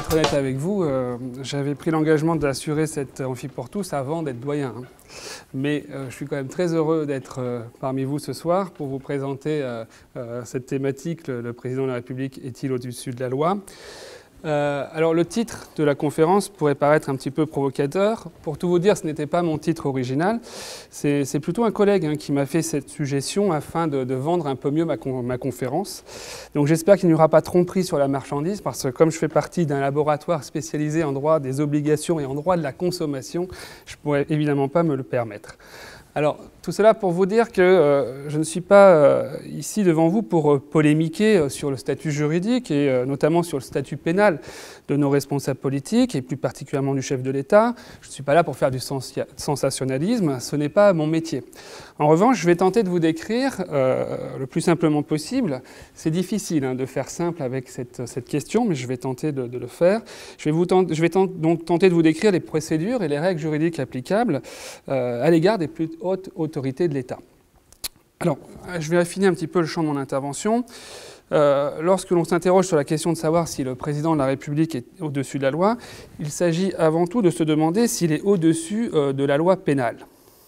être honnête avec vous, j'avais pris l'engagement d'assurer cette amphi pour tous avant d'être doyen. Mais je suis quand même très heureux d'être parmi vous ce soir pour vous présenter cette thématique, le président de la République est-il au-dessus de la loi ? Alors le titre de la conférence pourrait paraître un petit peu provocateur. Pour tout vous dire, ce n'était pas mon titre original. C'est plutôt un collègue qui m'a fait cette suggestion afin de vendre un peu mieux ma conférence. Donc j'espère qu'il n'y aura pas de tromperie sur la marchandise parce que comme je fais partie d'un laboratoire spécialisé en droit des obligations et en droit de la consommation, je ne pourrais évidemment pas me le permettre. Alors, tout cela pour vous dire que je ne suis pas ici devant vous pour polémiquer sur le statut juridique et notamment sur le statut pénal de nos responsables politiques et plus particulièrement du chef de l'État. Je ne suis pas là pour faire du sensationnalisme, ce n'est pas mon métier. En revanche, je vais tenter de vous décrire le plus simplement possible. C'est difficile de faire simple avec cette question, mais je vais tenter de le faire. Je vais donc tenter de vous décrire les procédures et les règles juridiques applicables à l'égard des plus hautes autorités de l'État. Alors, je vais affiner un petit peu le champ de mon intervention. Lorsque l'on s'interroge sur la question de savoir si le président de la République est au-dessus de la loi, il s'agit avant tout de se demander s'il est au-dessus de la loi pénale.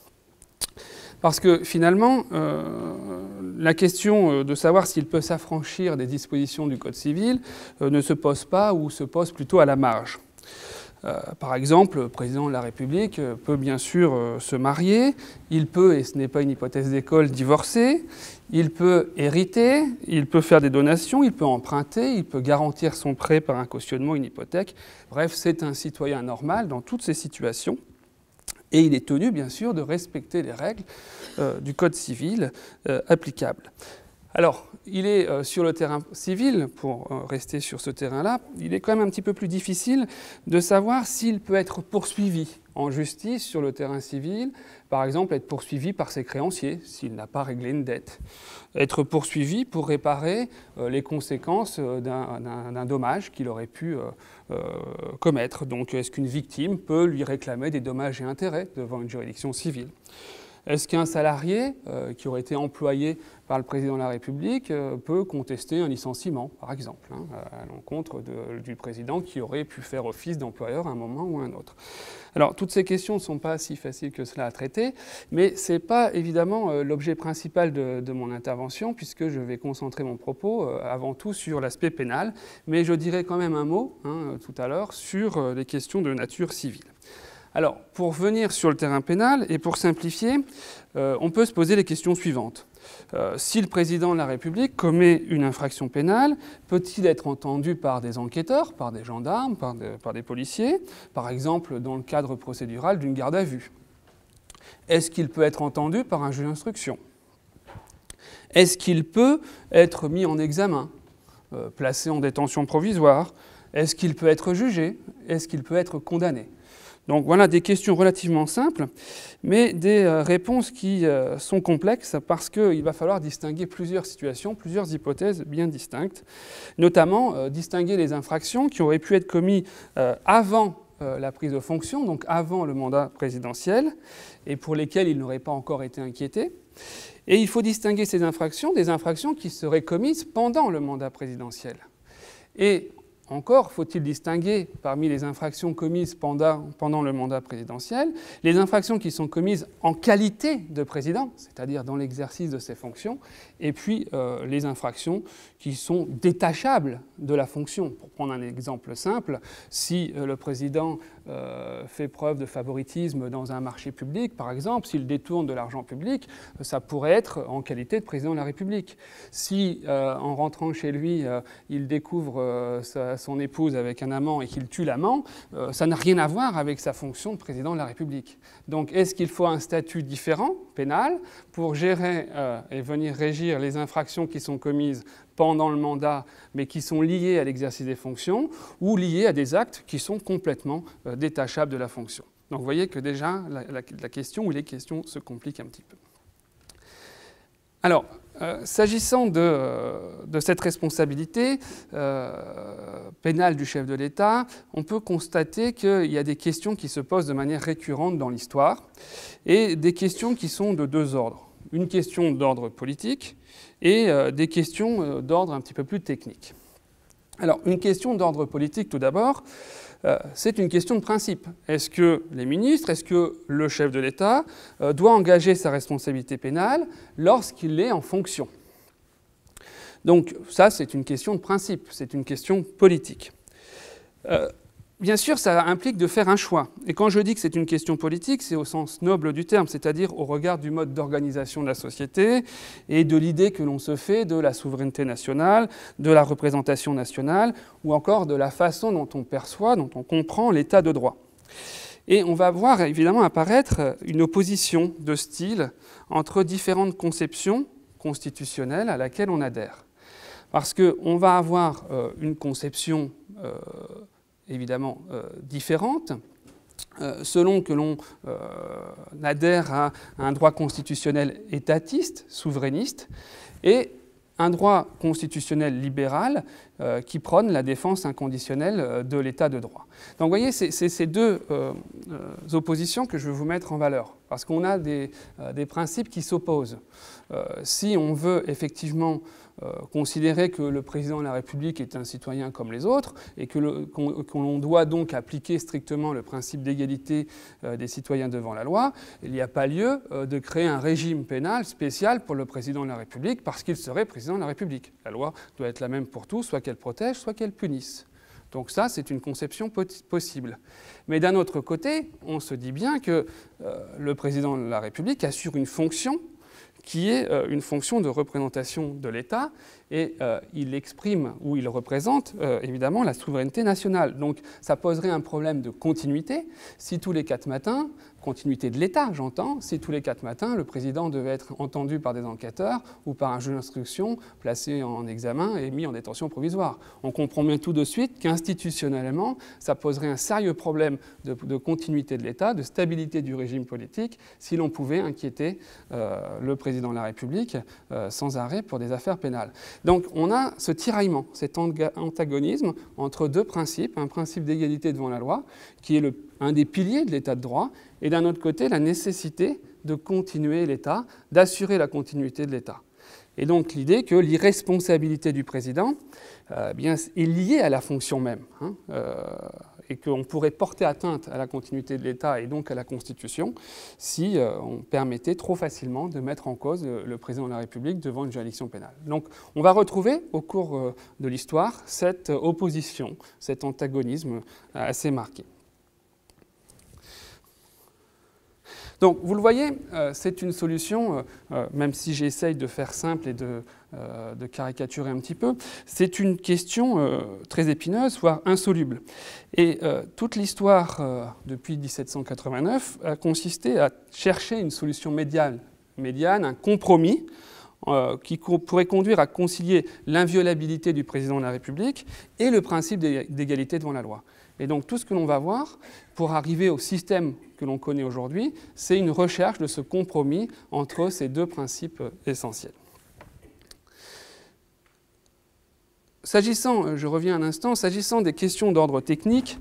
Parce que finalement, la question de savoir s'il peut s'affranchir des dispositions du Code civil ne se pose pas ou se pose plutôt à la marge. Par exemple, le président de la République peut bien sûr se marier, il peut, et ce n'est pas une hypothèse d'école, divorcer, il peut hériter, il peut faire des donations, il peut emprunter, il peut garantir son prêt par un cautionnement, une hypothèque. Bref, c'est un citoyen normal dans toutes ces situations. Et il est tenu, bien sûr, de respecter les règles du Code civil applicables. Alors, il est sur le terrain civil, pour rester sur ce terrain-là, il est quand même un petit peu plus difficile de savoir s'il peut être poursuivi en justice sur le terrain civil, par exemple être poursuivi par ses créanciers s'il n'a pas réglé une dette, être poursuivi pour réparer les conséquences d'un dommage qu'il aurait pu commettre. Donc, est-ce qu'une victime peut lui réclamer des dommages et intérêts devant une juridiction civile ? Est-ce qu'un salarié qui aurait été employé par le président de la République peut contester un licenciement, par exemple, à l'encontre du président qui aurait pu faire office d'employeur à un moment ou à un autre? Alors, toutes ces questions ne sont pas si faciles que cela à traiter, mais ce n'est pas évidemment l'objet principal de mon intervention, puisque je vais concentrer mon propos avant tout sur l'aspect pénal, mais je dirai quand même un mot tout à l'heure sur les questions de nature civile. Alors, pour venir sur le terrain pénal et pour simplifier, on peut se poser les questions suivantes. Si le président de la République commet une infraction pénale, peut-il être entendu par des enquêteurs, par des gendarmes, par des policiers, par exemple dans le cadre procédural d'une garde à vue? Est-ce qu'il peut être entendu par un juge d'instruction? Est-ce qu'il peut être mis en examen, placé en détention provisoire? Est-ce qu'il peut être jugé? Est-ce qu'il peut être condamné? Donc voilà des questions relativement simples, mais des réponses qui sont complexes parce qu'il va falloir distinguer plusieurs situations, plusieurs hypothèses bien distinctes, notamment distinguer les infractions qui auraient pu être commises avant la prise de fonction, donc avant le mandat présidentiel, et pour lesquelles il n'aurait pas encore été inquiété. Et il faut distinguer ces infractions des infractions qui seraient commises pendant le mandat présidentiel. Et encore faut-il distinguer parmi les infractions commises pendant le mandat présidentiel, les infractions qui sont commises en qualité de président, c'est-à-dire dans l'exercice de ses fonctions, et puis les infractions qui sont détachables de la fonction. Pour prendre un exemple simple, si le président fait preuve de favoritisme dans un marché public, par exemple, s'il détourne de l'argent public, ça pourrait être en qualité de président de la République. Si, en rentrant chez lui, il découvre son épouse avec un amant et qu'il tue l'amant, ça n'a rien à voir avec sa fonction de président de la République. Donc, est-ce qu'il faut un statut différent, pénal, pour gérer et venir régir les infractions qui sont commises pendant le mandat, mais qui sont liées à l'exercice des fonctions, ou liées à des actes qui sont complètement détachables de la fonction? Donc vous voyez que déjà, la question ou les questions se compliquent un petit peu. Alors, s'agissant de cette responsabilité pénale du chef de l'État, on peut constater qu'il y a des questions qui se posent de manière récurrente dans l'histoire, et des questions qui sont de deux ordres. Une question d'ordre politique et des questions d'ordre un petit peu plus technique. Alors, une question d'ordre politique tout d'abord, c'est une question de principe. Est-ce que les ministres, est-ce que le chef de l'État doit engager sa responsabilité pénale lorsqu'il est en fonction? Donc ça, c'est une question de principe, c'est une question politique. Bien sûr, ça implique de faire un choix. Et quand je dis que c'est une question politique, c'est au sens noble du terme, c'est-à-dire au regard du mode d'organisation de la société et de l'idée que l'on se fait de la souveraineté nationale, de la représentation nationale, ou encore de la façon dont on perçoit, dont on comprend l'état de droit. Et on va voir évidemment apparaître une opposition de style entre différentes conceptions constitutionnelles à laquelle on adhère. Parce qu'on va avoir une conception évidemment différentes, selon que l'on adhère à un droit constitutionnel étatiste, souverainiste, et un droit constitutionnel libéral qui prône la défense inconditionnelle de l'état de droit. Donc vous voyez, c'est ces deux oppositions que je veux vous mettre en valeur, parce qu'on a des principes qui s'opposent. Si on veut effectivement considérer que le président de la République est un citoyen comme les autres et que l'on doit donc appliquer strictement le principe d'égalité des citoyens devant la loi, il n'y a pas lieu de créer un régime pénal spécial pour le président de la République parce qu'il serait président de la République. La loi doit être la même pour tous, soit qu'elle protège, soit qu'elle punisse. Donc ça, c'est une conception possible. Mais d'un autre côté, on se dit bien que le président de la République assure une fonction qui est une fonction de représentation de l'État, et il exprime ou il représente évidemment la souveraineté nationale. Donc ça poserait un problème de continuité si tous les 4 matins, continuité de l'État j'entends, si tous les 4 matins le président devait être entendu par des enquêteurs ou par un juge d'instruction placé en examen et mis en détention provisoire. On comprend bien tout de suite qu'institutionnellement ça poserait un sérieux problème de continuité de l'État, de stabilité du régime politique si l'on pouvait inquiéter le président de la République sans arrêt pour des affaires pénales. Donc on a ce tiraillement, cet antagonisme entre deux principes, un principe d'égalité devant la loi, qui est un des piliers de l'état de droit, et d'un autre côté la nécessité de continuer l'État, d'assurer la continuité de l'État. Et donc l'idée que l'irresponsabilité du président bien, est liée à la fonction même, et qu'on pourrait porter atteinte à la continuité de l'État et donc à la Constitution si on permettait trop facilement de mettre en cause le président de la République devant une juridiction pénale. Donc on va retrouver au cours de l'histoire cette opposition, cet antagonisme assez marqué. Donc, vous le voyez, c'est une solution, même si j'essaye de faire simple et de caricaturer un petit peu, c'est une question très épineuse, voire insoluble. Et toute l'histoire, depuis 1789, a consisté à chercher une solution médiane, un compromis, qui pourrait conduire à concilier l'inviolabilité du président de la République et le principe d'égalité devant la loi. Et donc tout ce que l'on va voir pour arriver au système que l'on connaît aujourd'hui, c'est une recherche de ce compromis entre ces deux principes essentiels. S'agissant, je reviens un instant, s'agissant des questions d'ordre technique,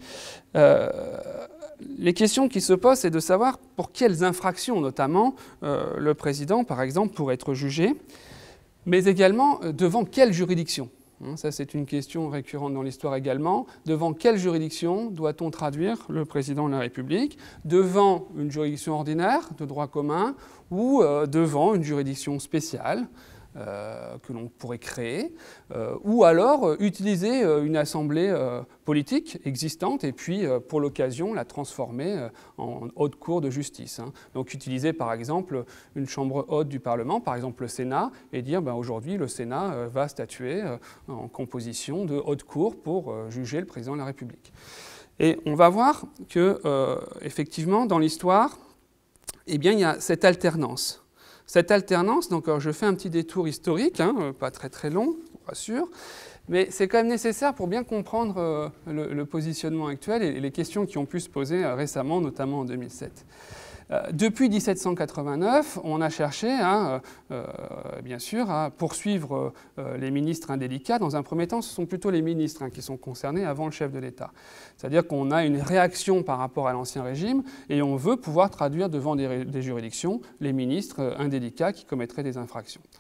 les questions qui se posent, c'est de savoir pour quelles infractions, notamment, le président, par exemple, pourrait être jugé, mais également devant quelle juridiction. Ça, c'est une question récurrente dans l'histoire également. Devant quelle juridiction doit-on traduire le président de la République? Devant une juridiction ordinaire de droit commun ou devant une juridiction spéciale que l'on pourrait créer, ou alors utiliser une assemblée politique existante et puis pour l'occasion la transformer en haute cour de justice. Donc utiliser par exemple une chambre haute du Parlement, par exemple le Sénat, et dire aujourd'hui le Sénat va statuer en composition de haute cour pour juger le président de la République. Et on va voir que effectivement dans l'histoire, eh bien, il y a cette alternance. Cette alternance, donc je fais un petit détour historique, pas très très long, je vous rassure, mais c'est quand même nécessaire pour bien comprendre le positionnement actuel et les questions qui ont pu se poser récemment, notamment en 2007. Depuis 1789, on a cherché, bien sûr, à poursuivre les ministres indélicats. Dans un premier temps, ce sont plutôt les ministres qui sont concernés avant le chef de l'État. C'est-à-dire qu'on a une réaction par rapport à l'ancien régime et on veut pouvoir traduire devant des juridictions les ministres indélicats qui commettraient des infractions.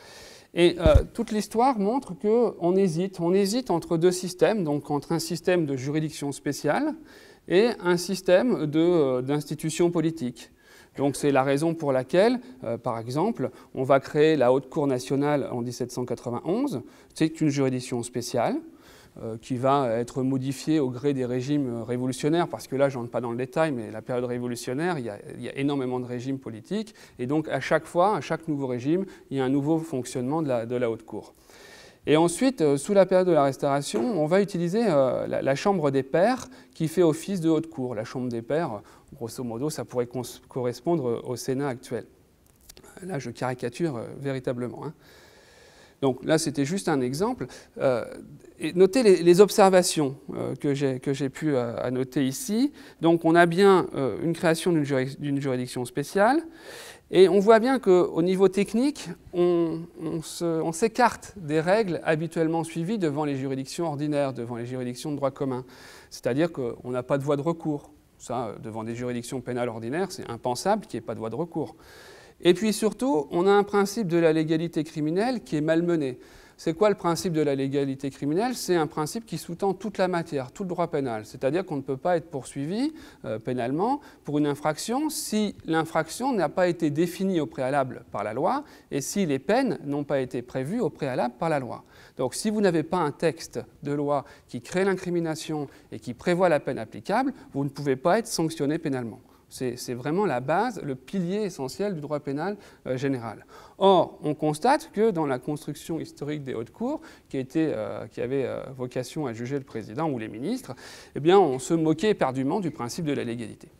Et toute l'histoire montre qu'on hésite. On hésite entre deux systèmes, donc entre un système de juridiction spéciale et un système d'institutions politiques. Donc c'est la raison pour laquelle, par exemple, on va créer la Haute Cour nationale en 1791. C'est une juridiction spéciale qui va être modifiée au gré des régimes révolutionnaires, parce que là, je n'entre pas dans le détail, mais la période révolutionnaire, il y a énormément de régimes politiques, et donc à chaque fois, à chaque nouveau régime, il y a un nouveau fonctionnement de la Haute Cour. Et ensuite, sous la période de la Restauration, on va utiliser la Chambre des pairs qui fait office de haute cour. La Chambre des pairs, grosso modo, ça pourrait correspondre au Sénat actuel. Là, je caricature véritablement. Donc là, c'était juste un exemple. Et notez les observations que j'ai pu noter ici. Donc on a bien une création d'une juridiction spéciale. Et on voit bien qu'au niveau technique, on s'écarte des règles habituellement suivies devant les juridictions ordinaires, devant les juridictions de droit commun. C'est-à-dire qu'on n'a pas de voie de recours. Ça, devant des juridictions pénales ordinaires, c'est impensable qu'il n'y ait pas de voie de recours. Et puis surtout, on a un principe de la légalité criminelle qui est malmené. C'est quoi le principe de la légalité criminelle? C'est un principe qui sous-tend toute la matière, tout le droit pénal. C'est-à-dire qu'on ne peut pas être poursuivi pénalement pour une infraction si l'infraction n'a pas été définie au préalable par la loi et si les peines n'ont pas été prévues au préalable par la loi. Donc si vous n'avez pas un texte de loi qui crée l'incrimination et qui prévoit la peine applicable, vous ne pouvez pas être sanctionné pénalement. C'est vraiment la base, le pilier essentiel du droit pénal général. Or, on constate que dans la construction historique des hautes cours, qui avait vocation à juger le président ou les ministres, eh bien, on se moquait éperdument du principe de la légalité.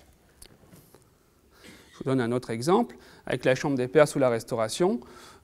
Je vous donne un autre exemple. Avec la Chambre des pairs sous la Restauration,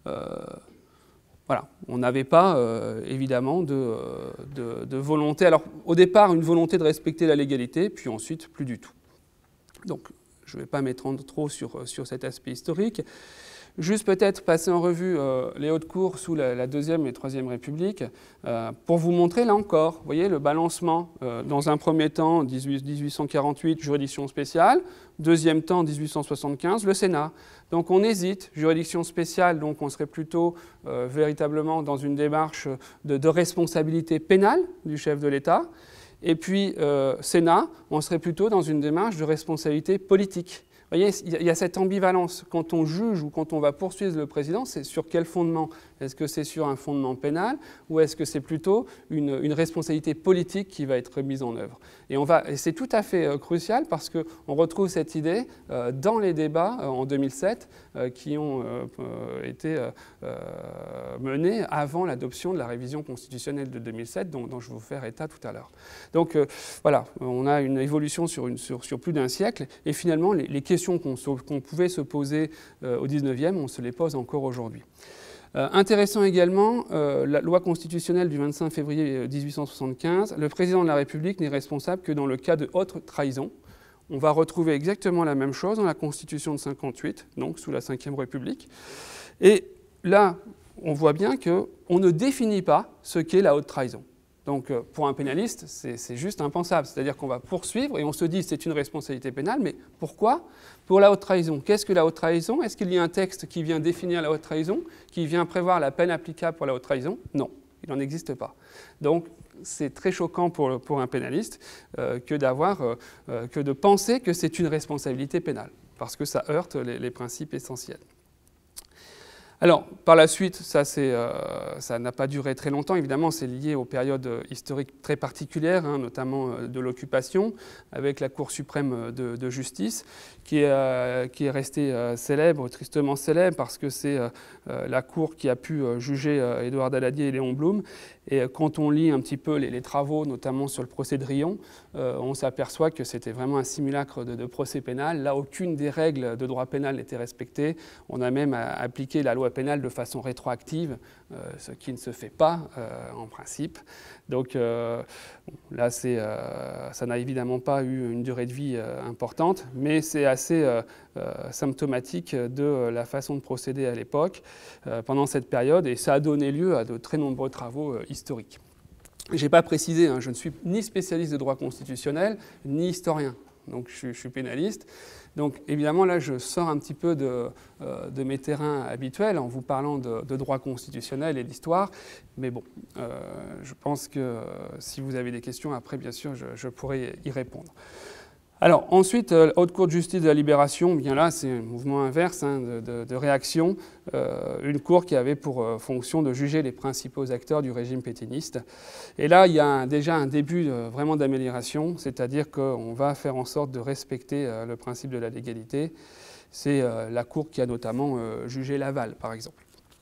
voilà, on n'avait pas évidemment de volonté. Alors, au départ, une volonté de respecter la légalité, puis ensuite, plus du tout. Donc, je ne vais pas m'étendre trop sur cet aspect historique. Juste peut-être passer en revue les hautes cours sous la Deuxième et Troisième République pour vous montrer, là encore, vous voyez, le balancement. Dans un premier temps, 1848, juridiction spéciale. Deuxième temps, 1875, le Sénat. Donc on hésite. Juridiction spéciale, donc on serait plutôt véritablement dans une démarche de responsabilité pénale du chef de l'État. Et puis, Sénat, on serait plutôt dans une démarche de responsabilité politique. Vous voyez, il y a cette ambivalence. Quand on juge ou quand on va poursuivre le président, c'est sur quel fondement? Est-ce que c'est sur un fondement pénal ou est-ce que c'est plutôt une responsabilité politique qui va être mise en œuvre? Et c'est tout à fait crucial parce qu'on retrouve cette idée dans les débats en 2007 qui ont été menés avant l'adoption de la révision constitutionnelle de 2007 dont je vais vous faire état tout à l'heure. Donc voilà, on a une évolution sur plus d'un siècle et finalement les questions qu'on pouvait se poser au 19e, on se les pose encore aujourd'hui. Intéressant également, la loi constitutionnelle du 25 février 1875, le président de la République n'est responsable que dans le cas de haute trahison. On va retrouver exactement la même chose dans la Constitution de 58, donc sous la Ve République. Et là, on voit bien qu'on ne définit pas ce qu'est la haute trahison. Donc pour un pénaliste, c'est juste impensable. C'est-à-dire qu'on va poursuivre et on se dit c'est une responsabilité pénale, mais pourquoi? Pour la haute trahison. Qu'est-ce que la haute trahison? Est-ce qu'il y a un texte qui vient définir la haute trahison, qui vient prévoir la peine applicable pour la haute trahison? Non, il n'en existe pas. Donc c'est très choquant pour un pénaliste que de penser que c'est une responsabilité pénale, parce que ça heurte les principes essentiels. Alors, par la suite, ça n'a pas duré très longtemps. Évidemment, c'est lié aux périodes historiques très particulières, notamment de l'occupation, avec la Cour suprême de justice, qui est restée célèbre, tristement célèbre, parce que c'est la Cour qui a pu juger Édouard Daladier et Léon Blum. Et quand on lit un petit peu les travaux, notamment sur le procès de Riom, on s'aperçoit que c'était vraiment un simulacre de procès pénal. Là, aucune des règles de droit pénal n'était respectée. On a même appliqué la loi pénale de façon rétroactive, ce qui ne se fait pas en principe. Donc là, ça n'a évidemment pas eu une durée de vie importante, mais c'est assez symptomatique de la façon de procéder à l'époque pendant cette période, et ça a donné lieu à de très nombreux travaux historiques. Je n'ai pas précisé, je ne suis ni spécialiste de droit constitutionnel, ni historien. donc je suis pénaliste. Donc évidemment, là, je sors un petit peu de mes terrains habituels en vous parlant de droit constitutionnel et d'histoire. Mais bon, je pense que si vous avez des questions, après, bien sûr, je pourrai y répondre. Alors ensuite, Haute Cour de justice de la Libération, bien là c'est un mouvement inverse de réaction, une cour qui avait pour fonction de juger les principaux acteurs du régime pétainiste. Et là il y a déjà un début vraiment d'amélioration, c'est-à-dire qu'on va faire en sorte de respecter le principe de la légalité. C'est la cour qui a notamment jugé Laval par exemple.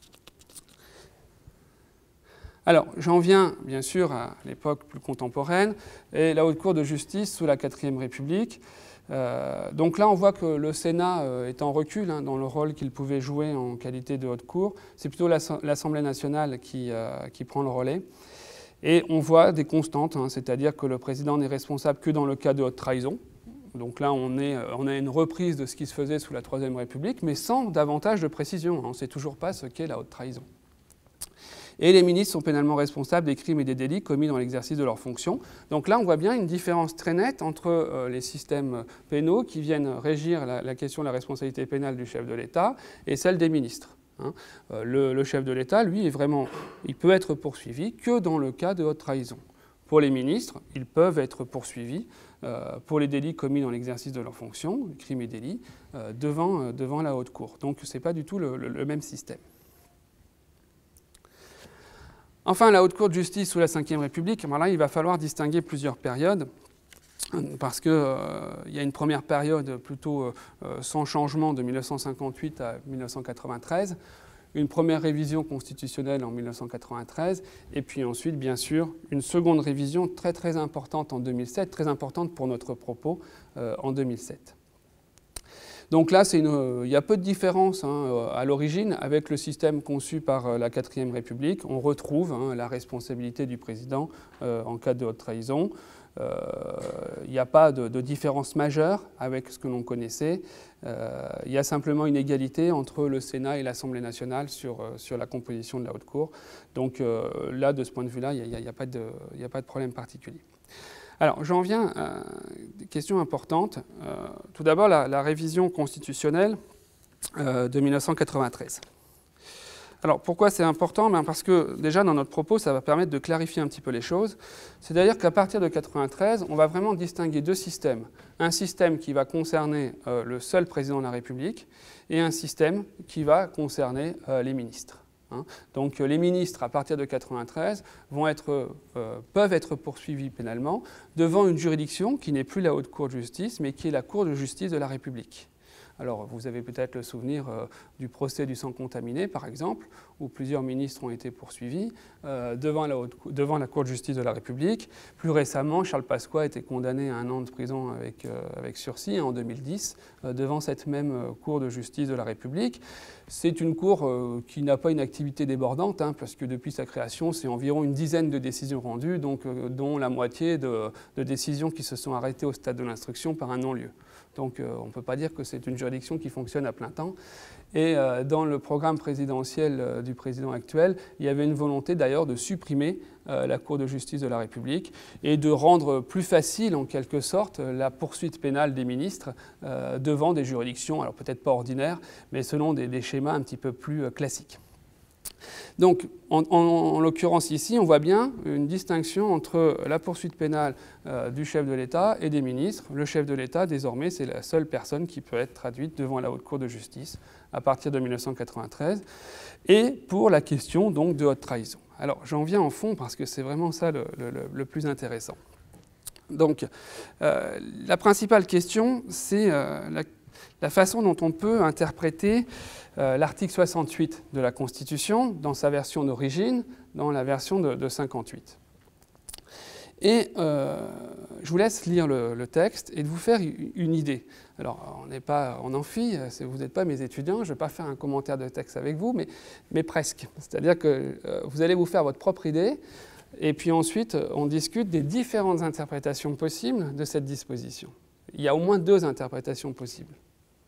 Alors, j'en viens bien sûr à l'époque plus contemporaine, et la Haute Cour de justice sous la 4e République. Donc là, on voit que le Sénat est en recul dans le rôle qu'il pouvait jouer en qualité de Haute Cour. C'est plutôt l'Assemblée nationale qui prend le relais. Et on voit des constantes, c'est-à-dire que le président n'est responsable que dans le cas de haute trahison. Donc là, on a une reprise de ce qui se faisait sous la 3e République, mais sans davantage de précision. On ne sait toujours pas ce qu'est la haute trahison. Et les ministres sont pénalement responsables des crimes et des délits commis dans l'exercice de leurs fonctions. Donc là, on voit bien une différence très nette entre les systèmes pénaux qui viennent régir la question de la responsabilité pénale du chef de l'État et celle des ministres. Le chef de l'État, lui, il peut être poursuivi que dans le cas de haute trahison. Pour les ministres, ils peuvent être poursuivis pour les délits commis dans l'exercice de leurs fonctions, les crimes et délits, devant la Haute Cour. Donc ce n'est pas du tout le même système. Enfin, la Haute Cour de justice sous la 5e République, là, il va falloir distinguer plusieurs périodes, parce qu'il y a une première période plutôt sans changement de 1958 à 1993, une première révision constitutionnelle en 1993, et puis ensuite, bien sûr, une seconde révision très très importante en 2007, très importante pour notre propos en 2007. Donc là, il y a peu de différence à l'origine avec le système conçu par la 4e République. On retrouve la responsabilité du président en cas de haute trahison. Il n'y a pas de différence majeure avec ce que l'on connaissait. Il y a simplement une égalité entre le Sénat et l'Assemblée nationale sur la composition de la Haute Cour. Donc là, de ce point de vue-là, il n'y a pas de problème particulier. Alors, j'en viens à des questions importantes. Tout d'abord, la révision constitutionnelle de 1993. Alors, pourquoi c'est important ? Parce que, déjà, dans notre propos, ça va permettre de clarifier un petit peu les choses. C'est-à-dire qu'à partir de 1993, on va vraiment distinguer deux systèmes. Un système qui va concerner le seul président de la République et un système qui va concerner les ministres. Donc les ministres, à partir de 1993, peuvent être poursuivis pénalement devant une juridiction qui n'est plus la Haute Cour de justice, mais qui est la Cour de justice de la République. Alors, vous avez peut-être le souvenir du procès du sang contaminé, par exemple, où plusieurs ministres ont été poursuivis devant la Cour de justice de la République. Plus récemment, Charles Pasqua a été condamné à 1 an de prison avec sursis en 2010, devant cette même Cour de justice de la République. C'est une cour qui n'a pas une activité débordante, parce que depuis sa création, c'est environ une dizaine de décisions rendues, dont la moitié de décisions qui se sont arrêtées au stade de l'instruction par un non-lieu. Donc on ne peut pas dire que c'est une juridiction qui fonctionne à plein temps. Et dans le programme présidentiel du président actuel, il y avait une volonté d'ailleurs de supprimer la Cour de justice de la République et de rendre plus facile en quelque sorte la poursuite pénale des ministres devant des juridictions, alors peut-être pas ordinaires, mais selon des schémas un petit peu plus classiques. Donc, en l'occurrence ici, on voit bien une distinction entre la poursuite pénale du chef de l'État et des ministres. Le chef de l'État, désormais, c'est la seule personne qui peut être traduite devant la Haute Cour de justice à partir de 1993. Et pour la question donc de haute trahison. Alors, j'en viens en fond parce que c'est vraiment ça le plus intéressant. Donc, la principale question, c'est la façon dont on peut interpréter l'article 68 de la Constitution dans sa version d'origine, dans la version de 58. Et je vous laisse lire le texte et de vous faire une idée. Alors, on n'est pas en amphi, vous n'êtes pas mes étudiants, je ne vais pas faire un commentaire de texte avec vous, mais presque. C'est-à-dire que vous allez vous faire votre propre idée, et puis ensuite, on discute des différentes interprétations possibles de cette disposition. Il y a au moins 2 interprétations possibles.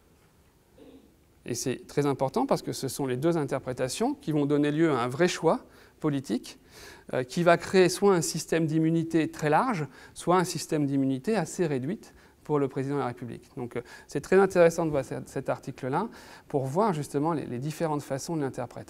Et c'est très important parce que ce sont les 2 interprétations qui vont donner lieu à un vrai choix politique qui va créer soit un système d'immunité très large, soit un système d'immunité assez réduite pour le président de la République. Donc c'est très intéressant de voir cet article-là pour voir justement les différentes façons de l'interpréter.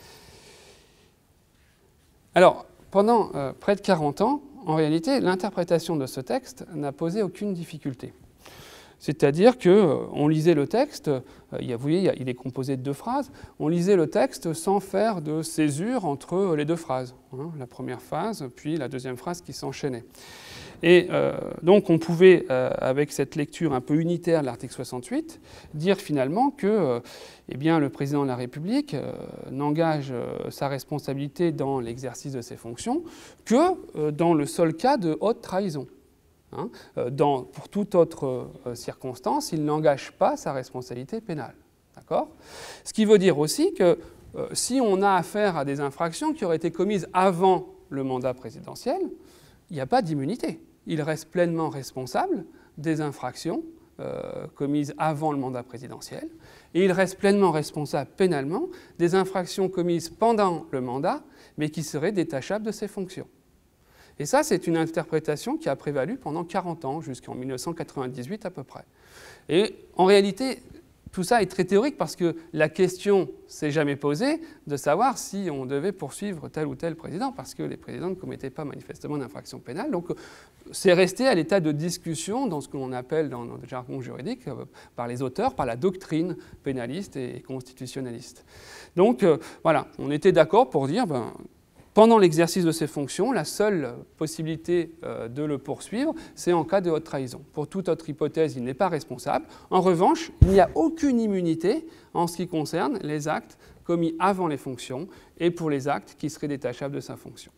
Alors, pendant près de 40 ans, en réalité, l'interprétation de ce texte n'a posé aucune difficulté. C'est-à-dire qu'on lisait le texte, vous voyez, il est composé de 2 phrases, on lisait le texte sans faire de césure entre les 2 phrases. Hein, la première phrase, puis la deuxième phrase qui s'enchaînait. Et donc on pouvait, avec cette lecture un peu unitaire de l'article 68, dire finalement que eh bien, le président de la République n'engage sa responsabilité dans l'exercice de ses fonctions que dans le seul cas de haute trahison. Hein, pour toute autre circonstance, il n'engage pas sa responsabilité pénale. D'accord ? Ce qui veut dire aussi que si on a affaire à des infractions qui auraient été commises avant le mandat présidentiel, il n'y a pas d'immunité. Il reste pleinement responsable des infractions commises avant le mandat présidentiel et il reste pleinement responsable pénalement des infractions commises pendant le mandat mais qui seraient détachables de ses fonctions. Et ça, c'est une interprétation qui a prévalu pendant 40 ans, jusqu'en 1998 à peu près. Et en réalité, tout ça est très théorique parce que la question ne s'est jamais posée de savoir si on devait poursuivre tel ou tel président, parce que les présidents ne commettaient pas manifestement d'infraction pénale. Donc c'est resté à l'état de discussion dans ce qu'on appelle dans le jargon juridique, par les auteurs, par la doctrine pénaliste et constitutionnaliste. Donc voilà, on était d'accord pour dire... pendant l'exercice de ses fonctions, la seule possibilité de le poursuivre, c'est en cas de haute trahison. Pour toute autre hypothèse, il n'est pas responsable. En revanche, il n'y a aucune immunité en ce qui concerne les actes commis avant les fonctions et pour les actes qui seraient détachables de sa fonction.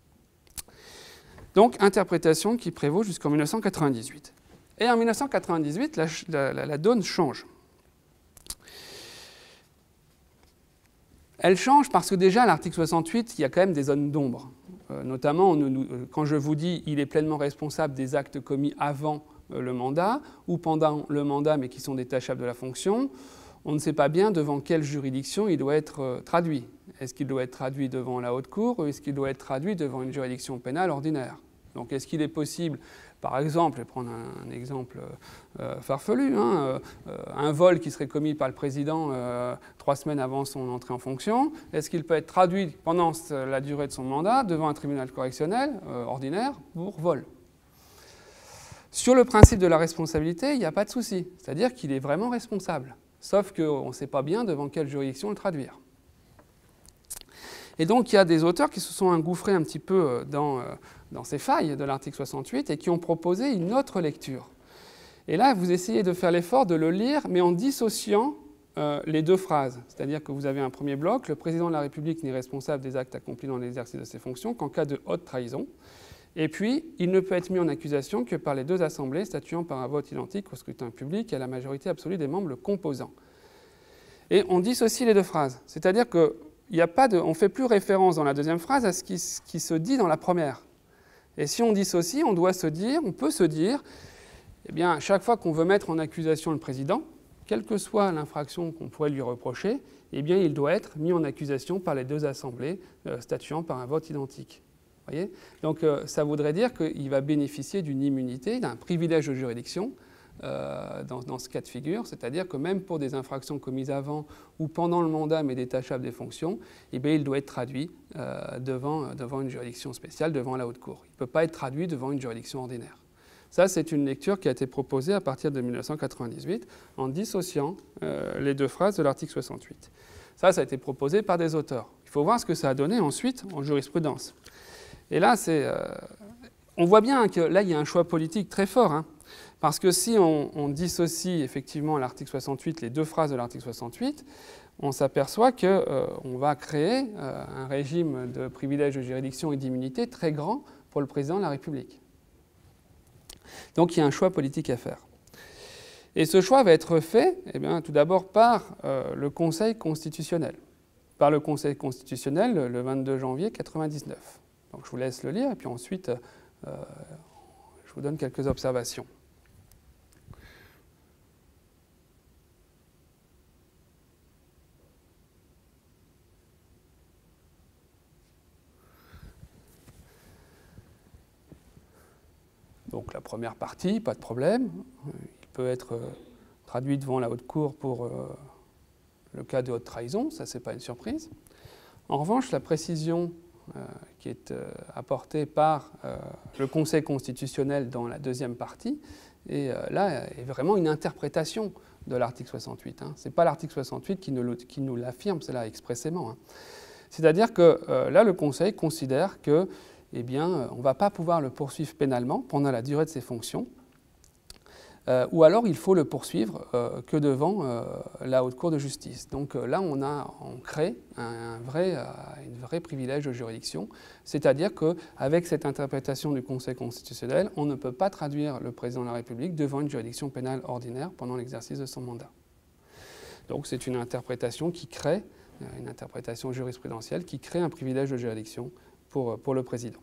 Donc, interprétation qui prévaut jusqu'en 1998. Et en 1998, la donne change. Elle change parce que déjà, à l'article 68, il y a quand même des zones d'ombre. Notamment, quand je vous dis qu'il est pleinement responsable des actes commis avant le mandat ou pendant le mandat mais qui sont détachables de la fonction, on ne sait pas bien devant quelle juridiction il doit être traduit. Est-ce qu'il doit être traduit devant la haute cour ou est-ce qu'il doit être traduit devant une juridiction pénale ordinaire ? Donc est-ce qu'il est possible, par exemple, je vais prendre un exemple farfelu, un vol qui serait commis par le président 3 semaines avant son entrée en fonction, est-ce qu'il peut être traduit pendant la durée de son mandat devant un tribunal correctionnel ordinaire pour vol ? Sur le principe de la responsabilité, il n'y a pas de souci, c'est-à-dire qu'il est vraiment responsable, sauf qu'on ne sait pas bien devant quelle juridiction le traduire. Et donc il y a des auteurs qui se sont engouffrés un petit peu dans ces failles de l'article 68 et qui ont proposé une autre lecture. Et là, vous essayez de faire l'effort de le lire, mais en dissociant les 2 phrases. C'est-à-dire que vous avez un premier bloc, le président de la République n'est responsable des actes accomplis dans l'exercice de ses fonctions qu'en cas de haute trahison. Et puis, il ne peut être mis en accusation que par les 2 assemblées statuant par un vote identique au scrutin public et à la majorité absolue des membres le composant. Et on dissocie les 2 phrases. C'est-à-dire que on ne fait plus référence dans la deuxième phrase à ce qui se dit dans la première. Et si on dissocie, on peut se dire, eh bien, chaque fois qu'on veut mettre en accusation le président, quelle que soit l'infraction qu'on pourrait lui reprocher, eh bien, il doit être mis en accusation par les 2 assemblées statuant par un vote identique. Voyez ? Donc, ça voudrait dire qu'il va bénéficier d'une immunité, d'un privilège de juridiction, dans ce cas de figure, c'est-à-dire que même pour des infractions commises avant ou pendant le mandat mais détachables des fonctions, eh bien, il doit être traduit devant une juridiction spéciale, devant la haute cour. Il ne peut pas être traduit devant une juridiction ordinaire. Ça, c'est une lecture qui a été proposée à partir de 1998 en dissociant les 2 phrases de l'article 68. Ça a été proposé par des auteurs. Il faut voir ce que ça a donné ensuite en jurisprudence. Et là, on voit bien que là, il y a un choix politique très fort, hein. Parce que si on dissocie effectivement l'article 68, les 2 phrases de l'article 68, on s'aperçoit qu'on va créer un régime de privilèges de juridiction et d'immunité très grand pour le président de la République. Donc il y a un choix politique à faire. Et ce choix va être fait tout d'abord par le Conseil constitutionnel. Par le Conseil constitutionnel le 22 janvier 1999. Donc je vous laisse le lire et puis ensuite je vous donne quelques observations. Donc la première partie, pas de problème. Il peut être traduit devant la haute cour pour le cas de haute trahison, ça c'est pas une surprise. En revanche, la précision qui est apportée par le Conseil constitutionnel dans la deuxième partie, et là est vraiment une interprétation de l'article 68. Ce n'est pas l'article 68 qui nous l'affirme, c'est là expressément. C'est-à-dire que là, le Conseil considère que, eh bien, on ne va pas pouvoir le poursuivre pénalement pendant la durée de ses fonctions, ou alors il faut le poursuivre que devant la Haute Cour de justice. Donc là, on crée un vrai privilège de juridiction, c'est-à-dire qu'avec cette interprétation du Conseil constitutionnel, on ne peut pas traduire le président de la République devant une juridiction pénale ordinaire pendant l'exercice de son mandat. Donc c'est une interprétation qui crée, une interprétation jurisprudentielle qui crée un privilège de juridiction pour le président.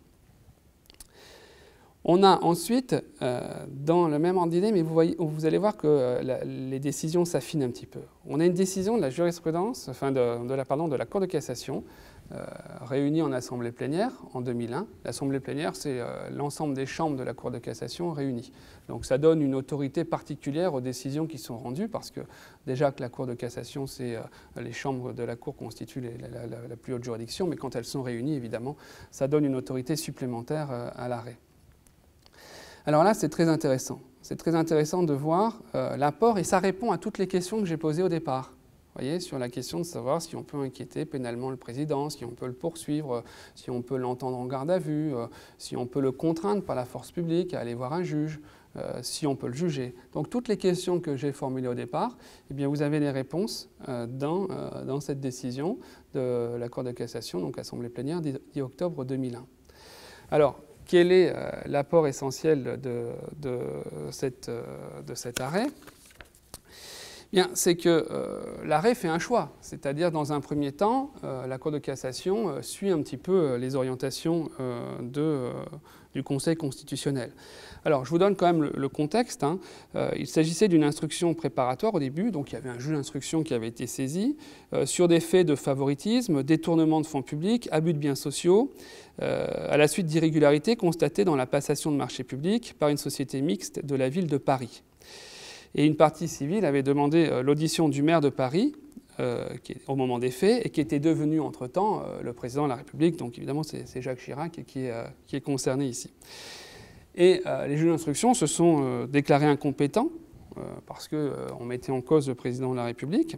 On a ensuite, dans le même ordre d'idée, mais vous allez voir que les décisions s'affinent un petit peu. On a une décision de la jurisprudence, enfin de la Cour de cassation, réunie en assemblée plénière en 2001. L'assemblée plénière, c'est l'ensemble des chambres de la Cour de cassation réunies. Donc ça donne une autorité particulière aux décisions qui sont rendues, parce que déjà que la Cour de cassation, les chambres de la Cour constituent la plus haute juridiction, mais quand elles sont réunies, évidemment, ça donne une autorité supplémentaire à l'arrêt. Alors là, c'est très intéressant. C'est très intéressant de voir l'apport, et ça répond à toutes les questions que j'ai posées au départ. Vous voyez, sur la question de savoir si on peut inquiéter pénalement le président, si on peut le poursuivre, si on peut l'entendre en garde à vue, si on peut le contraindre par la force publique à aller voir un juge, si on peut le juger. Donc toutes les questions que j'ai formulées au départ, eh bien, vous avez les réponses dans cette décision de la Cour de cassation, donc Assemblée plénière 10 octobre 2001. Alors, quel est l'apport essentiel de cet arrêt? Bien, c'est que l'arrêt fait un choix, c'est-à-dire dans un premier temps, la Cour de cassation suit un petit peu les orientations du Conseil constitutionnel. Alors, je vous donne quand même le contexte. Il s'agissait d'une instruction préparatoire au début, donc il y avait un juge d'instruction qui avait été saisi, sur des faits de favoritisme, détournement de fonds publics, abus de biens sociaux, à la suite d'irrégularités constatées dans la passation de marchés publics par une société mixte de la ville de Paris. Et une partie civile avait demandé l'audition du maire de Paris au moment des faits, et qui était devenu entre-temps le président de la République. Donc évidemment, c'est Jacques Chirac qui est concerné ici. Et les juges d'instruction se sont déclarés incompétents parce qu'on mettait en cause le président de la République.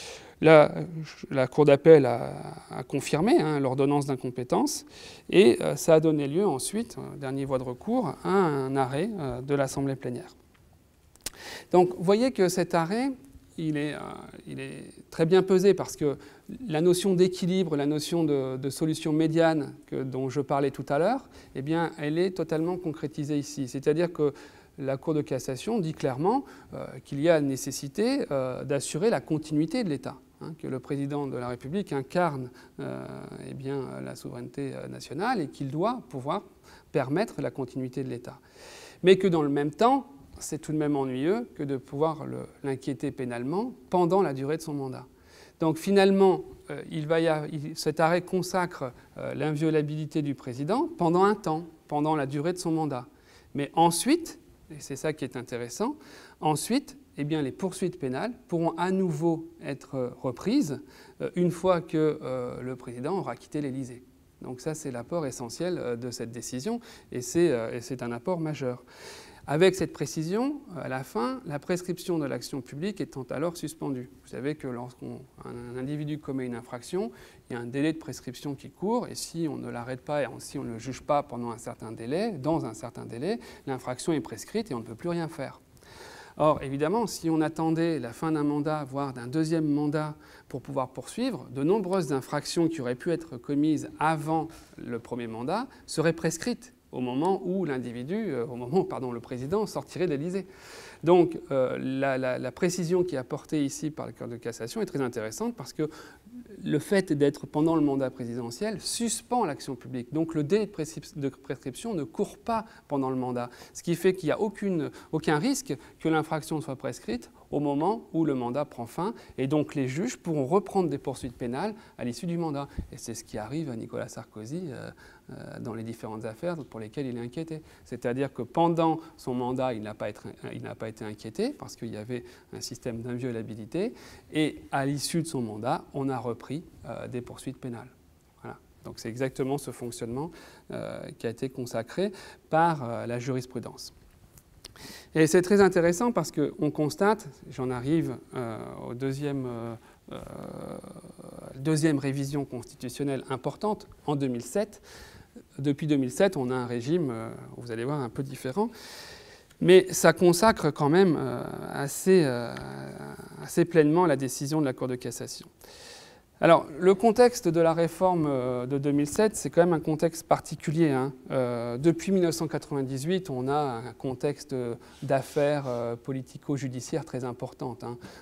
La Cour d'appel a confirmé l'ordonnance d'incompétence, et ça a donné lieu ensuite, dernier voie de recours, à un arrêt de l'Assemblée plénière. Donc vous voyez que cet arrêt, il est très bien pesé, parce que la notion d'équilibre, la notion de solution médiane dont je parlais tout à l'heure, eh bien, elle est totalement concrétisée ici. C'est-à-dire que la Cour de cassation dit clairement qu'il y a nécessité d'assurer la continuité de l'État, que le président de la République incarne eh bien, la souveraineté nationale, et qu'il doit pouvoir permettre la continuité de l'État. Mais que dans le même temps, c'est tout de même ennuyeux que de pouvoir l'inquiéter pénalement pendant la durée de son mandat. Donc finalement, cet arrêt consacre l'inviolabilité du président pendant un temps, pendant la durée de son mandat. Mais ensuite, et c'est ça qui est intéressant, ensuite, eh bien, les poursuites pénales pourront à nouveau être reprises une fois que le président aura quitté l'Élysée. Donc ça, c'est l'apport essentiel de cette décision, et c'est un apport majeur. Avec cette précision, à la fin, la prescription de l'action publique étant alors suspendue. Vous savez que lorsqu'un individu commet une infraction, il y a un délai de prescription qui court, et si on ne l'arrête pas et si on ne le juge pas pendant un certain délai, dans un certain délai, l'infraction est prescrite et on ne peut plus rien faire. Or, évidemment, si on attendait la fin d'un mandat, voire d'un deuxième mandat, pour pouvoir poursuivre, de nombreuses infractions qui auraient pu être commises avant le premier mandat seraient prescrites au moment où le président sortirait de l'Élysée. Donc la précision qui est apportée ici par la Cour de cassation est très intéressante, parce que le fait d'être pendant le mandat présidentiel suspend l'action publique. Donc le délai de prescription ne court pas pendant le mandat, ce qui fait qu'il n'y a aucun risque que l'infraction soit prescrite au moment où le mandat prend fin. Et donc les juges pourront reprendre des poursuites pénales à l'issue du mandat. Et c'est ce qui arrive à Nicolas Sarkozy dans les différentes affaires pour lesquelles il est inquiété. C'est-à-dire que pendant son mandat, il n'a pas été inquiété parce qu'il y avait un système d'inviolabilité. Et à l'issue de son mandat, on a repris des poursuites pénales. Voilà. Donc c'est exactement ce fonctionnement qui a été consacré par la jurisprudence. Et c'est très intéressant parce qu'on constate, j'en arrive au deuxième révision constitutionnelle importante en 2007. Depuis 2007, on a un régime, vous allez voir, un peu différent. Mais ça consacre quand même assez pleinement la décision de la Cour de cassation. Alors, le contexte de la réforme de 2007, c'est quand même un contexte particulier. Depuis 1998, on a un contexte d'affaires politico-judiciaires très importantes.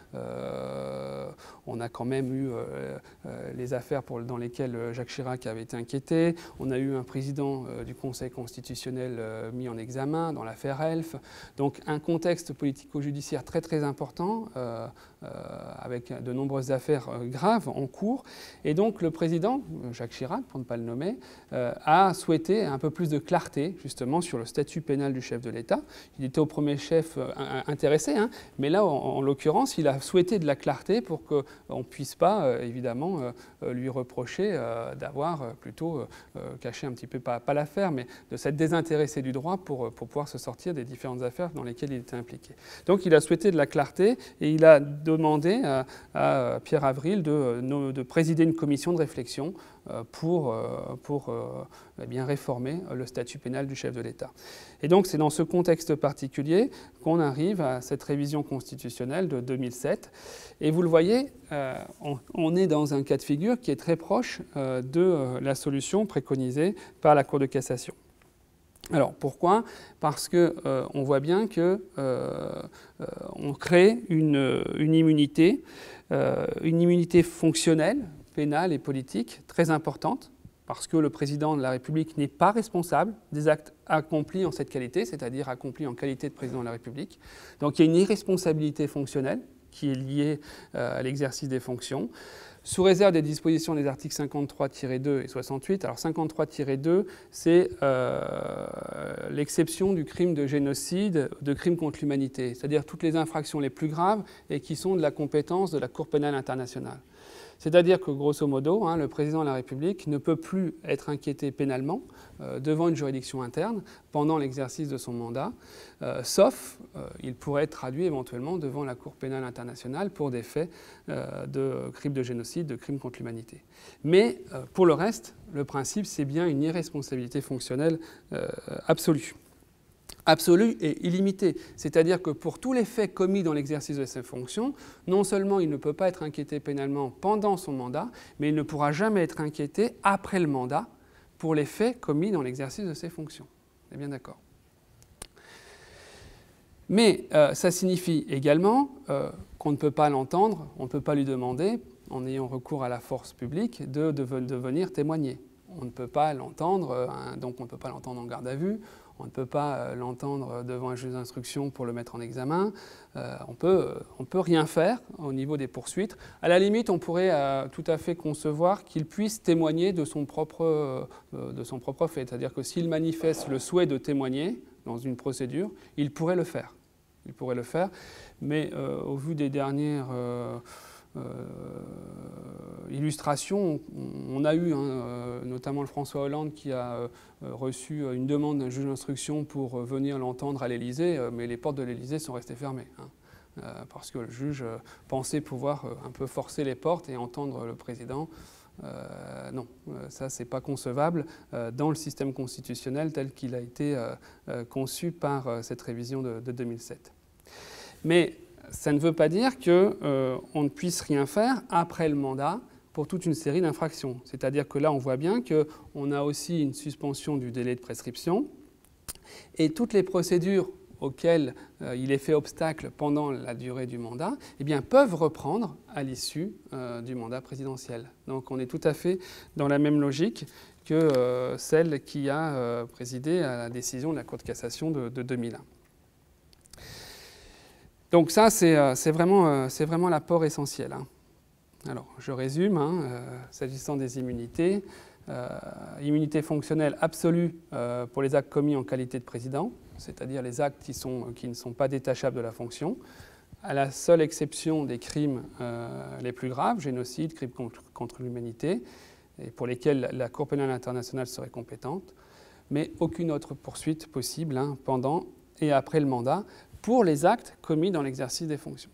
On a quand même eu les affaires dans lesquelles Jacques Chirac avait été inquiété. On a eu un président du Conseil constitutionnel mis en examen dans l'affaire Elf. Donc, un contexte politico-judiciaire très très important avec de nombreuses affaires graves en cours. Et donc le président, Jacques Chirac, pour ne pas le nommer, a souhaité un peu plus de clarté justement sur le statut pénal du chef de l'État. Il était au premier chef intéressé, mais là, en l'occurrence, il a souhaité de la clarté pour qu'on ne puisse pas, évidemment, lui reprocher d'avoir plutôt caché un petit peu, pas l'affaire, mais de s'être désintéressé du droit pour pouvoir se sortir des différentes affaires dans lesquelles il était impliqué. Donc il a souhaité de la clarté et il a demandé à Pierre Avril de présider une commission de réflexion pour bien réformer le statut pénal du chef de l'État. Et donc c'est dans ce contexte particulier qu'on arrive à cette révision constitutionnelle de 2007. Et vous le voyez, on est dans un cas de figure qui est très proche de la solution préconisée par la Cour de cassation. Alors pourquoi ? Parce qu'on voit bien qu'on crée une immunité fonctionnelle, pénale et politique très importante, parce que le président de la République n'est pas responsable des actes accomplis en cette qualité, c'est-à-dire accomplis en qualité de président de la République. Donc il y a une irresponsabilité fonctionnelle qui est liée à l'exercice des fonctions, sous réserve des dispositions des articles 53-2 et 68. Alors 53-2, c'est l'exception du crime de génocide, de crime contre l'humanité, c'est-à-dire toutes les infractions les plus graves et qui sont de la compétence de la Cour pénale internationale. C'est-à-dire que, grosso modo, le président de la République ne peut plus être inquiété pénalement devant une juridiction interne pendant l'exercice de son mandat, sauf il pourrait être traduit éventuellement devant la Cour pénale internationale pour des faits de crimes de génocide, de crimes contre l'humanité. Mais pour le reste, le principe, c'est bien une irresponsabilité fonctionnelle absolue. Absolue et illimitée. C'est-à-dire que pour tous les faits commis dans l'exercice de ses fonctions, non seulement il ne peut pas être inquiété pénalement pendant son mandat, mais il ne pourra jamais être inquiété après le mandat pour les faits commis dans l'exercice de ses fonctions. On est bien d'accord. Mais ça signifie également qu'on ne peut pas l'entendre, on ne peut pas lui demander, en ayant recours à la force publique, de venir témoigner. On ne peut pas l'entendre, donc on ne peut pas l'entendre en garde à vue. On ne peut pas l'entendre devant un juge d'instruction pour le mettre en examen. On peut rien faire au niveau des poursuites. À la limite, on pourrait tout à fait concevoir qu'il puisse témoigner de son propre fait. C'est-à-dire que s'il manifeste le souhait de témoigner dans une procédure, il pourrait le faire. Il pourrait le faire, mais au vu des dernières illustration, on a eu notamment le François Hollande qui a reçu une demande d'un juge d'instruction pour venir l'entendre à l'Élysée, mais les portes de l'Élysée sont restées fermées, parce que le juge pensait pouvoir un peu forcer les portes et entendre le président. Non, ça c'est pas concevable dans le système constitutionnel tel qu'il a été conçu par cette révision de 2007. Mais ça ne veut pas dire qu'on ne puisse rien faire après le mandat pour toute une série d'infractions. C'est-à-dire que là, on voit bien qu'on a aussi une suspension du délai de prescription et toutes les procédures auxquelles il est fait obstacle pendant la durée du mandat, peuvent reprendre à l'issue du mandat présidentiel. Donc on est tout à fait dans la même logique que celle qui a présidé à la décision de la Cour de cassation de 2001. Donc ça, c'est vraiment l'apport essentiel. Hein. Alors, je résume, s'agissant des immunités. Immunité fonctionnelle absolue pour les actes commis en qualité de président, c'est-à-dire les actes qui ne sont pas détachables de la fonction, à la seule exception des crimes les plus graves, génocide, crimes contre l'humanité, et pour lesquels la Cour pénale internationale serait compétente, mais aucune autre poursuite possible pendant et après le mandat pour les actes commis dans l'exercice des fonctions.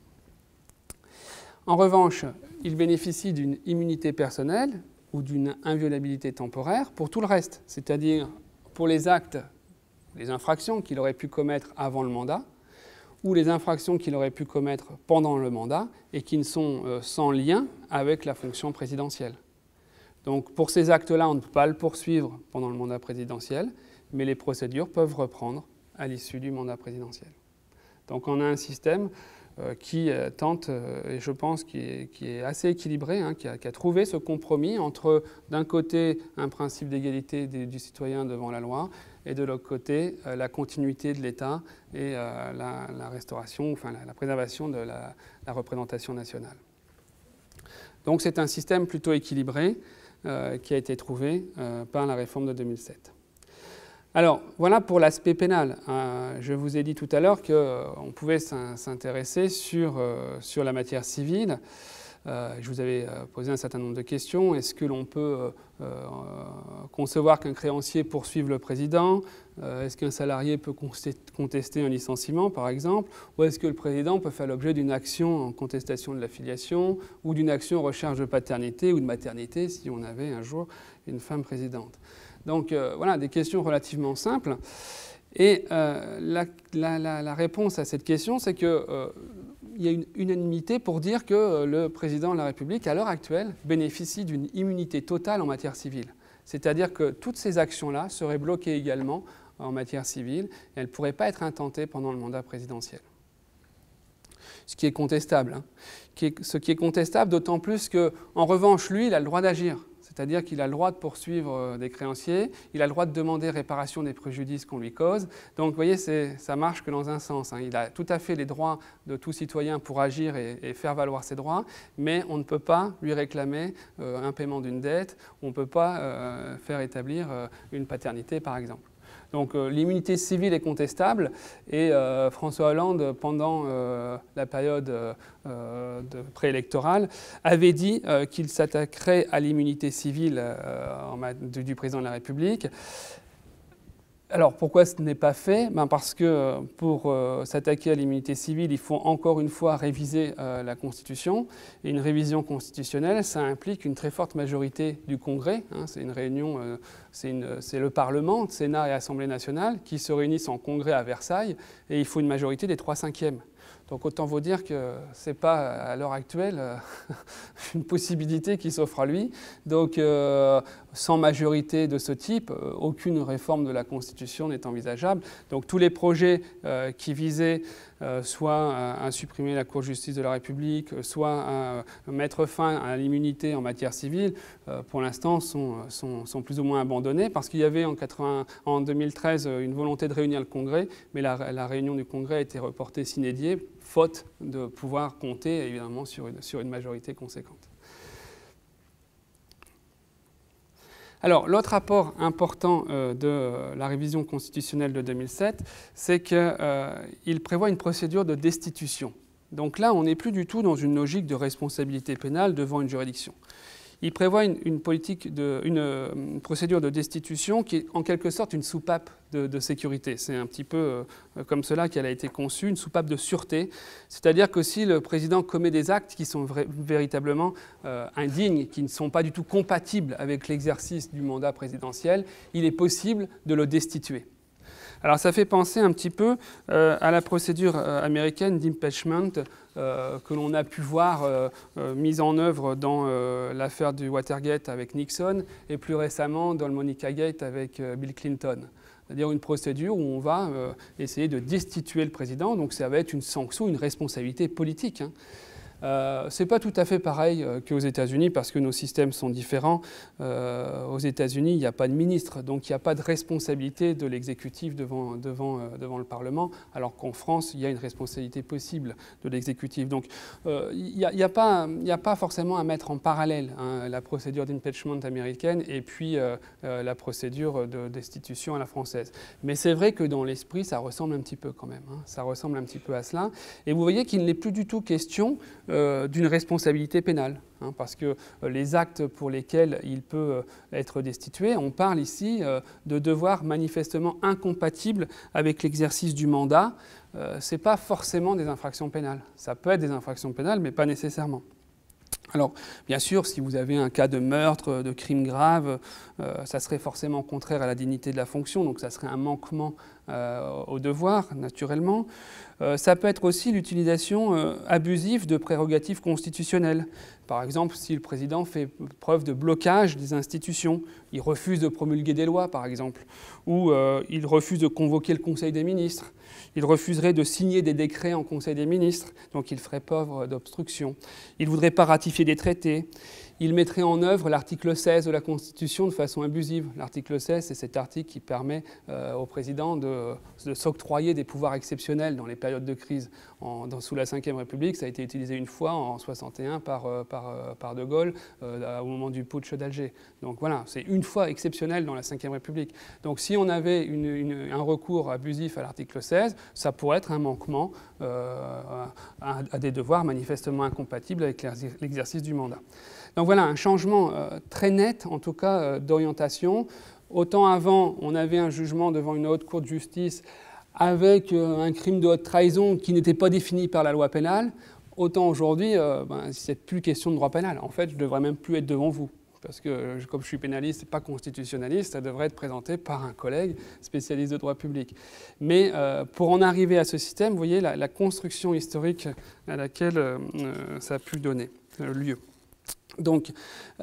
En revanche, il bénéficie d'une immunité personnelle ou d'une inviolabilité temporaire pour tout le reste, c'est-à-dire pour les actes, les infractions qu'il aurait pu commettre avant le mandat, ou les infractions qu'il aurait pu commettre pendant le mandat et qui ne sont sans lien avec la fonction présidentielle. Donc pour ces actes-là, on ne peut pas le poursuivre pendant le mandat présidentiel, mais les procédures peuvent reprendre à l'issue du mandat présidentiel. Donc on a un système qui tente, et je pense qui est assez équilibré, qui a trouvé ce compromis entre, d'un côté, un principe d'égalité du citoyen devant la loi, et de l'autre côté, la continuité de l'État et la restauration, enfin la préservation de la représentation nationale. Donc c'est un système plutôt équilibré qui a été trouvé par la réforme de 2007. Alors, voilà pour l'aspect pénal. Je vous ai dit tout à l'heure qu'on pouvait s'intéresser sur la matière civile. Je vous avais posé un certain nombre de questions. Est-ce que l'on peut concevoir qu'un créancier poursuive le président? Est-ce qu'un salarié peut contester un licenciement, par exemple? Ou est-ce que le président peut faire l'objet d'une action en contestation de l'affiliation ou d'une action en recherche de paternité ou de maternité si on avait un jour une femme présidente? Donc voilà, des questions relativement simples. Et la réponse à cette question, c'est qu'il y a une unanimité pour dire que le président de la République, à l'heure actuelle, bénéficie d'une immunité totale en matière civile. C'est-à-dire que toutes ces actions-là seraient bloquées également en matière civile et elles ne pourraient pas être intentées pendant le mandat présidentiel. Ce qui est contestable. Ce qui est contestable, d'autant plus qu'en revanche, lui, il a le droit d'agir. C'est-à-dire qu'il a le droit de poursuivre des créanciers, il a le droit de demander réparation des préjudices qu'on lui cause. Donc vous voyez, ça marche que dans un sens. Il a tout à fait les droits de tout citoyen pour agir et faire valoir ses droits, mais on ne peut pas lui réclamer un paiement d'une dette, on ne peut pas faire établir une paternité par exemple. Donc l'immunité civile est contestable et François Hollande, pendant la période préélectorale, avait dit qu'il s'attaquerait à l'immunité civile du président de la République. Alors pourquoi ce n'est pas fait? Parce que pour s'attaquer à l'immunité civile, il faut encore une fois réviser la Constitution. Et une révision constitutionnelle, ça implique une très forte majorité du Congrès. C'est une réunion, c'est le Parlement, Sénat et Assemblée nationale, qui se réunissent en Congrès à Versailles. Et il faut une majorité des 3/5. Donc autant vous dire que ce n'est pas à l'heure actuelle une possibilité qui s'offre à lui. Donc sans majorité de ce type, aucune réforme de la Constitution n'est envisageable. Donc tous les projets qui visaient soit à supprimer la Cour de justice de la République, soit à mettre fin à l'immunité en matière civile, pour l'instant sont plus ou moins abandonnés parce qu'il y avait en 2013 une volonté de réunir le Congrès, mais la réunion du Congrès a été reportée sine die, faute de pouvoir compter évidemment sur une majorité conséquente. Alors, l'autre apport important de la révision constitutionnelle de 2007, c'est qu'il prévoit une procédure de destitution. Donc là, on n'est plus du tout dans une logique de responsabilité pénale devant une juridiction. Il prévoit une procédure de destitution qui est en quelque sorte une soupape de sécurité. C'est un petit peu comme cela qu'elle a été conçue, une soupape de sûreté. C'est-à-dire que si le président commet des actes qui sont véritablement indignes, qui ne sont pas du tout compatibles avec l'exercice du mandat présidentiel, il est possible de le destituer. Alors ça fait penser un petit peu à la procédure américaine d'impeachment que l'on a pu voir mise en œuvre dans l'affaire du Watergate avec Nixon et plus récemment dans le Monica Gate avec Bill Clinton. C'est-à-dire une procédure où on va essayer de destituer le président, donc ça va être une sanction, une responsabilité politique. C'est pas tout à fait pareil qu'aux États-Unis parce que nos systèmes sont différents. Aux États-Unis, il n'y a pas de ministre, donc il n'y a pas de responsabilité de l'exécutif devant le Parlement, alors qu'en France, il y a une responsabilité possible de l'exécutif. Donc il n'y a pas forcément à mettre en parallèle hein, la procédure d'impeachment américaine et puis la procédure de destitution à la française. Mais c'est vrai que dans l'esprit, ça ressemble un petit peu quand même. Hein. Ça ressemble un petit peu à cela. Et vous voyez qu'il n'est plus du tout question d'une responsabilité pénale. Hein, parce que les actes pour lesquels il peut être destitué, on parle ici de devoirs manifestement incompatibles avec l'exercice du mandat. Ce n'est pas forcément des infractions pénales. Ça peut être des infractions pénales, mais pas nécessairement. Alors, bien sûr, si vous avez un cas de meurtre, de crime grave, ça serait forcément contraire à la dignité de la fonction, donc ça serait un manquement au devoir, naturellement. Ça peut être aussi l'utilisation abusive de prérogatives constitutionnelles. Par exemple, si le président fait preuve de blocage des institutions, il refuse de promulguer des lois, par exemple, ou il refuse de convoquer le Conseil des ministres, il refuserait de signer des décrets en Conseil des ministres, donc il ferait preuve d'obstruction. Il ne voudrait pas ratifier des traités. Il mettrait en œuvre l'article 16 de la Constitution de façon abusive. L'article 16, c'est cet article qui permet au président de s'octroyer des pouvoirs exceptionnels dans les périodes de crise. Sous la Ve République, ça a été utilisé une fois en 1961 par De Gaulle au moment du putsch d'Alger. Donc voilà, c'est une fois exceptionnel dans la Ve République. Donc si on avait un recours abusif à l'article 16, ça pourrait être un manquement à des devoirs manifestement incompatibles avec l'exercice du mandat. Donc voilà, un changement très net, en tout cas, d'orientation. Autant avant, on avait un jugement devant une haute cour de justice avec un crime de haute trahison qui n'était pas défini par la loi pénale, autant aujourd'hui, c'est plus question de droit pénal. En fait, je ne devrais même plus être devant vous. Parce que comme je suis pénaliste et pas constitutionnaliste, ça devrait être présenté par un collègue spécialiste de droit public. Mais pour en arriver à ce système, vous voyez la construction historique à laquelle ça a pu donner lieu. Donc,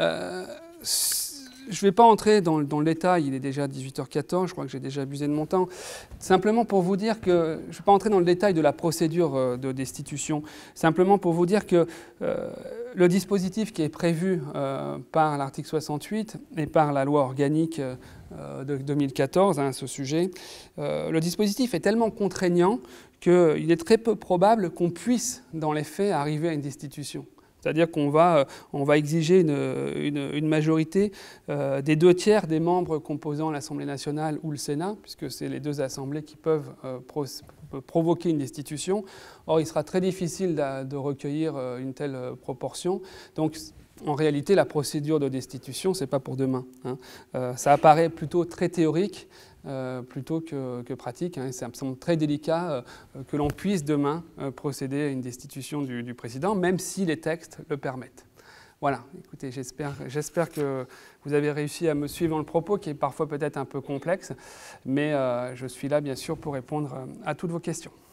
je ne vais pas entrer dans le détail, il est déjà 18h14, je crois que j'ai déjà abusé de mon temps. Simplement pour vous dire que, je ne vais pas entrer dans le détail de la procédure de destitution, simplement pour vous dire que le dispositif qui est prévu par l'article 68 et par la loi organique de 2014 à ce sujet, le dispositif est tellement contraignant qu'il est très peu probable qu'on puisse, dans les faits, arriver à une destitution. C'est-à-dire qu'on va exiger une majorité des 2/3 des membres composant l'Assemblée nationale ou le Sénat, puisque c'est les deux assemblées qui peuvent provoquer une destitution. Or, il sera très difficile de recueillir une telle proportion. Donc, en réalité, la procédure de destitution, ce n'est pas pour demain. Hein. Ça apparaît plutôt très théorique plutôt que pratique. Hein. Ça me semble très délicat que l'on puisse demain procéder à une destitution du président, même si les textes le permettent. Voilà, écoutez, j'espère que vous avez réussi à me suivre dans le propos, qui est parfois peut-être un peu complexe, mais je suis là, bien sûr, pour répondre à toutes vos questions.